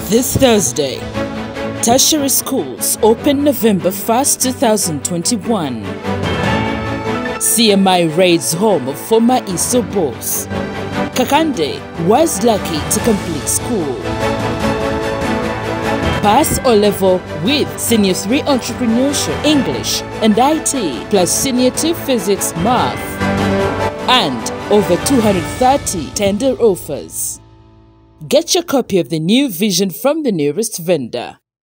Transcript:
This Thursday, tertiary schools open November 1st, 2021. CMI raids home of former ISO boss. Kakande was lucky to complete school. Pass O-level with Senior 3 Entrepreneurship, English and IT, plus Senior 2 Physics, Math, and over 230 tender offers. Get your copy of the new vision from the nearest vendor.